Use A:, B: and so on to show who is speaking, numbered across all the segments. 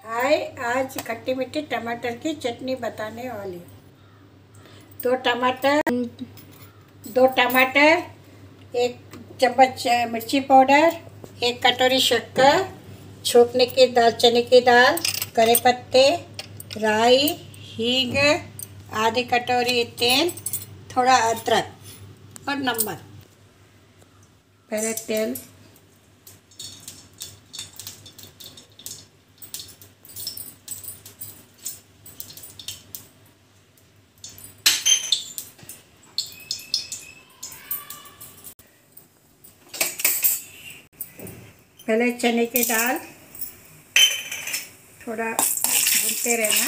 A: हाय, आज खट्टी मीठी टमाटर की चटनी बताने वाली हूँ। दो टमाटर, एक चम्मच मिर्ची पाउडर, एक कटोरी शक्कर, छोंकने की दालचीनी की दाल, करी पत्ते, राई, हींग, आधी कटोरी तेल, थोड़ा अदरक और नमक। पहले तेल पहले चने की दाल थोड़ा भूनते रहना।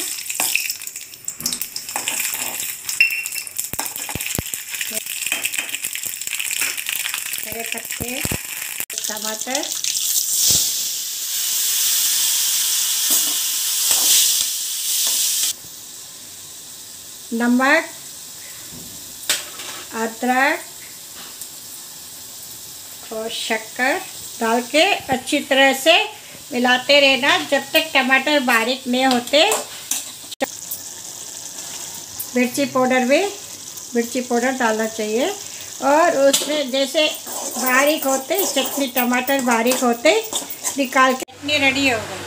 A: हरे पत्ते, टमाटर, नमक, अदरक और शक्कर डाल के अच्छी तरह से मिलाते रहना जब तक टमाटर बारीक नहीं होते। मिर्ची पाउडर डालना चाहिए और उसमें जैसे बारीक होते चटनी टमाटर बारीक होते निकाल के चटनी रेडी हो गई।